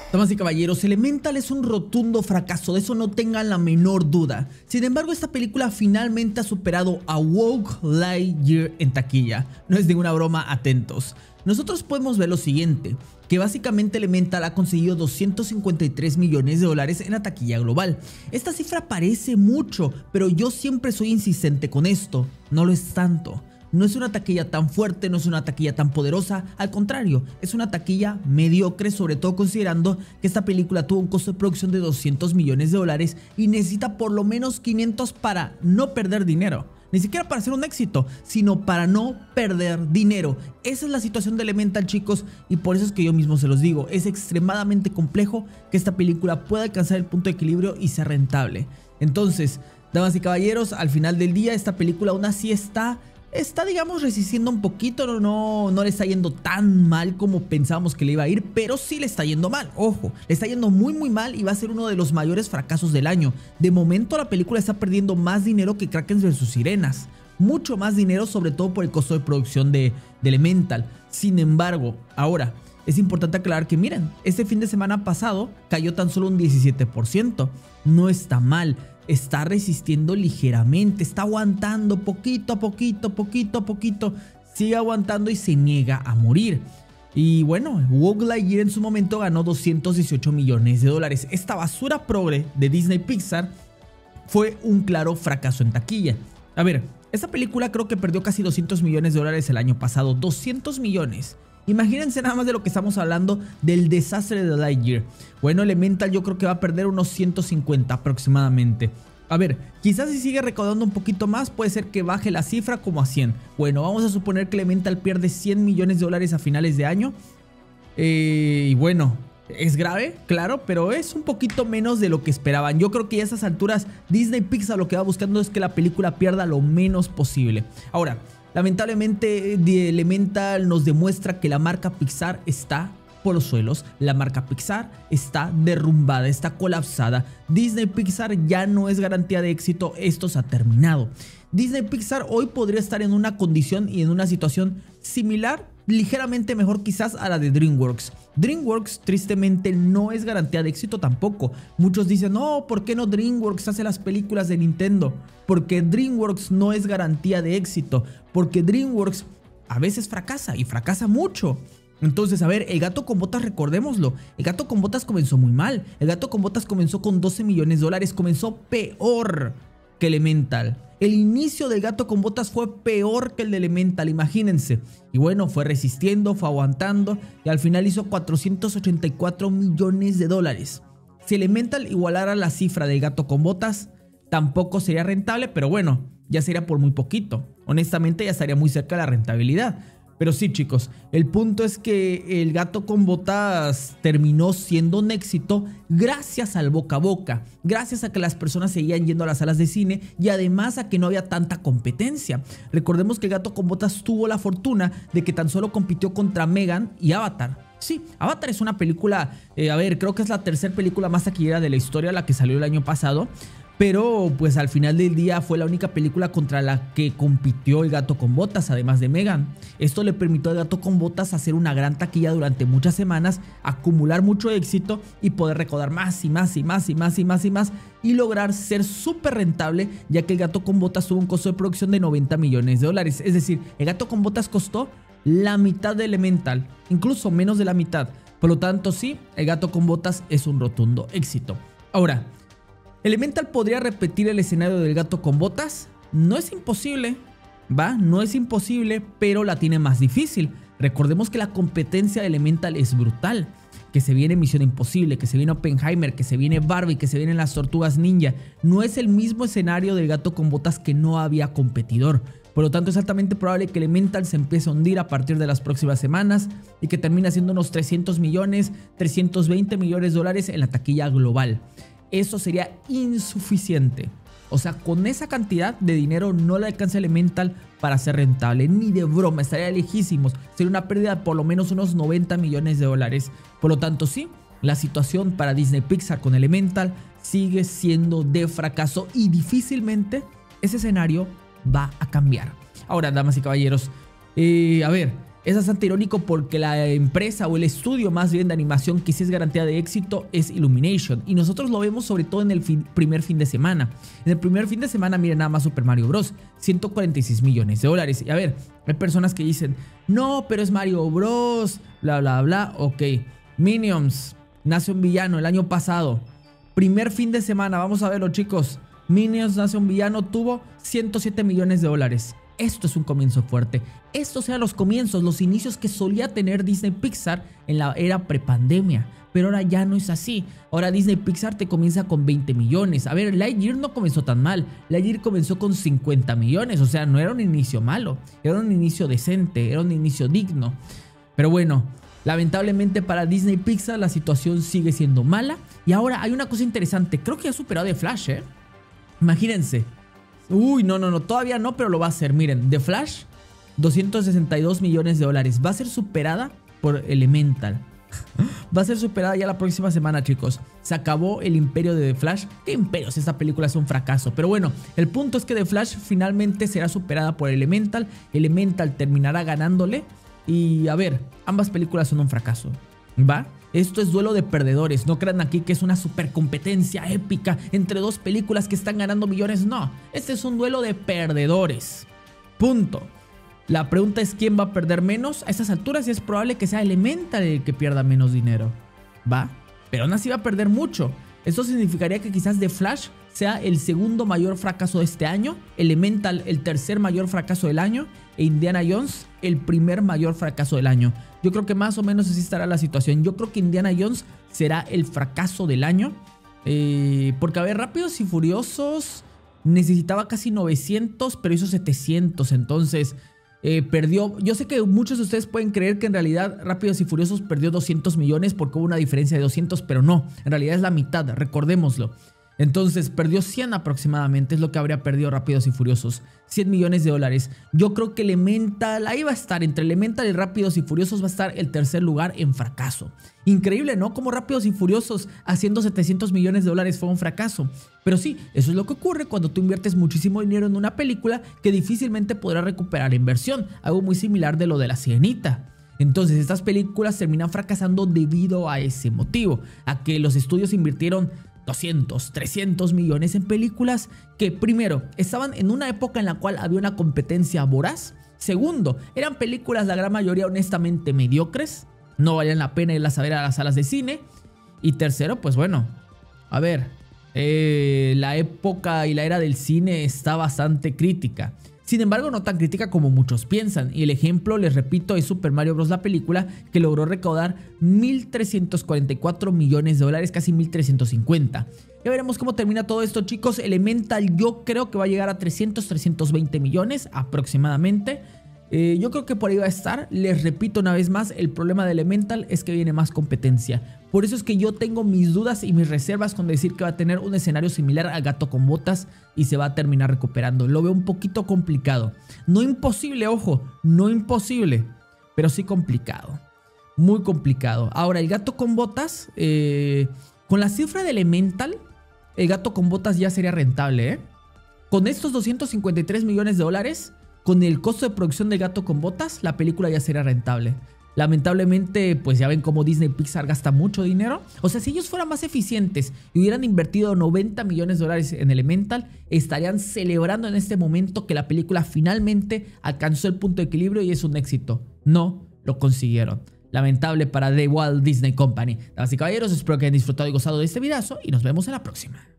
Damas y caballeros, Elemental es un rotundo fracaso, de eso no tengan la menor duda. Sin embargo, esta película finalmente ha superado a Woke Lightyear en taquilla. No es ninguna broma, atentos. Nosotros podemos ver lo siguiente, que básicamente Elemental ha conseguido 253 millones de dólares en la taquilla global. Esta cifra parece mucho, pero yo siempre soy insistente con esto, no lo es tanto. No es una taquilla tan fuerte, no es una taquilla tan poderosa, al contrario, es una taquilla mediocre, sobre todo considerando que esta película tuvo un costo de producción de 200 millones de dólares y necesita por lo menos 500 para no perder dinero. Ni siquiera para ser un éxito, sino para no perder dinero. Esa es la situación de Elemental, chicos, y por eso es que yo mismo se los digo, es extremadamente complejo que esta película pueda alcanzar el punto de equilibrio y ser rentable. Entonces, damas y caballeros, al final del día esta película aún así está digamos resistiendo un poquito, no le está yendo tan mal como pensábamos que le iba a ir, pero sí le está yendo mal, ojo, le está yendo muy mal y va a ser uno de los mayores fracasos del año. De momento la película está perdiendo más dinero que Kraken vs Sirenas, mucho más dinero, sobre todo por el costo de producción de Elemental. Sin embargo, ahora es importante aclarar que miren, este fin de semana pasado cayó tan solo un 17%, no está mal. Está resistiendo ligeramente, está aguantando poquito a poquito, sigue aguantando y se niega a morir. Y bueno, Woke Lightyear en su momento ganó 218 millones de dólares. Esta basura progre de Disney Pixar fue un claro fracaso en taquilla. A ver, esta película creo que perdió casi 200 millones de dólares el año pasado, 200 millones. Imagínense nada más de lo que estamos hablando del desastre de Lightyear. Bueno, Elemental yo creo que va a perder unos 150 aproximadamente. A ver, quizás si sigue recaudando un poquito más puede ser que baje la cifra como a 100. Bueno, vamos a suponer que Elemental pierde 100 millones de dólares a finales de año. Y bueno, es grave, claro, pero es un poquito menos de lo que esperaban. Yo creo que a esas alturas Disney Pixar lo que va buscando es que la película pierda lo menos posible. Ahora, lamentablemente Elemental nos demuestra que la marca Pixar está por los suelos, la marca Pixar está derrumbada, está colapsada. Disney Pixar ya no es garantía de éxito, esto se ha terminado. Disney Pixar hoy podría estar en una condición y en una situación similar, ligeramente mejor quizás a la de DreamWorks. DreamWorks tristemente no es garantía de éxito tampoco. Muchos dicen, no, ¿por qué no DreamWorks hace las películas de Nintendo? Porque DreamWorks no es garantía de éxito, porque DreamWorks a veces fracasa y fracasa mucho. Entonces, a ver, El Gato con Botas, recordémoslo, El Gato con Botas comenzó muy mal. El Gato con Botas comenzó con 12 millones de dólares, comenzó peor que Elemental. El inicio del Gato con Botas fue peor que el de Elemental, imagínense. Y bueno, fue resistiendo, fue aguantando y al final hizo 484 millones de dólares. Si Elemental igualara la cifra del Gato con Botas, tampoco sería rentable, pero bueno, ya sería por muy poquito. Honestamente ya estaría muy cerca de la rentabilidad. Pero sí, chicos, el punto es que El Gato con Botas terminó siendo un éxito gracias al boca a boca, gracias a que las personas seguían yendo a las salas de cine y además a que no había tanta competencia. Recordemos que El Gato con Botas tuvo la fortuna de que tan solo compitió contra Megan y Avatar. Sí, Avatar es una película, a ver, creo que es la tercera película más taquillera de la historia, la que salió el año pasado. Pero pues al final del día fue la única película contra la que compitió El Gato con Botas, además de Megan. Esto le permitió al Gato con Botas hacer una gran taquilla durante muchas semanas, acumular mucho éxito y poder recaudar más y lograr ser súper rentable, ya que El Gato con Botas tuvo un costo de producción de 90 millones de dólares. Es decir, El Gato con Botas costó la mitad de Elemental, incluso menos de la mitad. Por lo tanto, sí, El Gato con Botas es un rotundo éxito. Ahora, ¿Elemental podría repetir el escenario del Gato con Botas? No es imposible, no es imposible, pero la tiene más difícil. Recordemos que la competencia de Elemental es brutal. Que se viene Misión Imposible, que se viene Oppenheimer, que se viene Barbie, que se vienen las Tortugas Ninja. No es el mismo escenario del Gato con Botas, que no había competidor. Por lo tanto, es altamente probable que Elemental se empiece a hundir a partir de las próximas semanas y que termine haciendo unos 300 millones, 320 millones de dólares en la taquilla global. Eso sería insuficiente. O sea, con esa cantidad de dinero no le alcanza Elemental para ser rentable. Ni de broma, estaría lejísimos. Sería una pérdida de por lo menos unos 90 millones de dólares. Por lo tanto, sí, la situación para Disney Pixar con Elemental sigue siendo de fracaso y difícilmente ese escenario va a cambiar. Ahora, damas y caballeros, a ver, Es bastante irónico porque la empresa o el estudio más bien de animación que sí es garantía de éxito es Illumination. Y nosotros lo vemos sobre todo en el primer fin de semana. En el primer fin de semana, miren nada más Super Mario Bros. 146 millones de dólares. Y a ver, hay personas que dicen, no, pero es Mario Bros. Bla, bla, bla. Ok. Minions. Nace un villano el año pasado. Primer fin de semana, vamos a verlo, chicos. Minions Nace un villano tuvo 107 millones de dólares. Esto es un comienzo fuerte. Estos eran los comienzos, los inicios que solía tener Disney Pixar en la era prepandemia. Pero ahora ya no es así. Ahora Disney Pixar te comienza con 20 millones. A ver, Lightyear no comenzó tan mal. Lightyear comenzó con 50 millones. O sea, no era un inicio malo. Era un inicio decente. Era un inicio digno. Pero bueno, lamentablemente para Disney Pixar la situación sigue siendo mala. Y ahora hay una cosa interesante. Creo que ha superado The Flash, ¿eh? Imagínense. Uy, no, todavía no, pero lo va a hacer. Miren, The Flash, 262 millones de dólares. Va a ser superada por Elemental. Va a ser superada ya la próxima semana, chicos. Se acabó el imperio de The Flash. ¿Qué imperios? Esta película es un fracaso. Pero bueno, el punto es que The Flash finalmente será superada por Elemental. Elemental terminará ganándole. Y a ver, ambas películas son un fracaso, ¿va? Esto es duelo de perdedores. No crean aquí que es una super competencia épica entre dos películas que están ganando millones. No, este es un duelo de perdedores. Punto. La pregunta es quién va a perder menos. A estas alturas es probable que sea Elemental el que pierda menos dinero, ¿va? Pero aún así va a perder mucho. Esto significaría que quizás The Flash sea el segundo mayor fracaso de este año, Elemental el tercer mayor fracaso del año e Indiana Jones el primer mayor fracaso del año. Yo creo que más o menos así estará la situación. Yo creo que Indiana Jones será el fracaso del año. Porque a ver, Rápidos y Furiosos necesitaba casi 900, pero hizo 700. Entonces perdió. Yo sé que muchos de ustedes pueden creer que en realidad Rápidos y Furiosos perdió 200 millones porque hubo una diferencia de 200, pero no. En realidad es la mitad, recordémoslo. Entonces perdió 100 aproximadamente, es lo que habría perdido Rápidos y Furiosos. 100 millones de dólares. Yo creo que Elemental, ahí va a estar, entre Elemental y Rápidos y Furiosos va a estar el tercer lugar en fracaso. Increíble, ¿no? Como Rápidos y Furiosos haciendo 700 millones de dólares fue un fracaso. Pero sí, eso es lo que ocurre cuando tú inviertes muchísimo dinero en una película que difícilmente podrás recuperar la inversión. Algo muy similar de lo de La Sirenita. Entonces estas películas terminan fracasando debido a ese motivo, a que los estudios invirtieron 200, 300 millones en películas que primero estaban en una época en la cual había una competencia voraz. Segundo, eran películas la gran mayoría honestamente mediocres, no valían la pena irlas a ver a las salas de cine. Y tercero, pues bueno, a ver, la época y la era del cine está bastante crítica. Sin embargo, no tan crítica como muchos piensan. Y el ejemplo, les repito, es Super Mario Bros. La película, que logró recaudar 1.344 millones de dólares, casi 1.350. Ya veremos cómo termina todo esto, chicos. Elemental yo creo que va a llegar a 300, 320 millones aproximadamente. Yo creo que por ahí va a estar. Les repito una vez más, el problema de Elemental es que viene más competencia. Por eso es que yo tengo mis dudas y mis reservas con decir que va a tener un escenario similar a Gato con Botas y se va a terminar recuperando. Lo veo un poquito complicado. No imposible, ojo, no imposible, pero sí complicado. Muy complicado. Ahora, el Gato con Botas, con la cifra de Elemental, el Gato con Botas ya sería rentable, ¿eh? Con estos 253 millones de dólares... Con el costo de producción de Gato con Botas, la película ya sería rentable. Lamentablemente, pues ya ven cómo Disney Pixar gasta mucho dinero. O sea, si ellos fueran más eficientes y hubieran invertido 90 millones de dólares en Elemental, estarían celebrando en este momento que la película finalmente alcanzó el punto de equilibrio y es un éxito. No lo consiguieron. Lamentable para The Walt Disney Company. Damas y caballeros, espero que hayan disfrutado y gozado de este videazo y nos vemos en la próxima.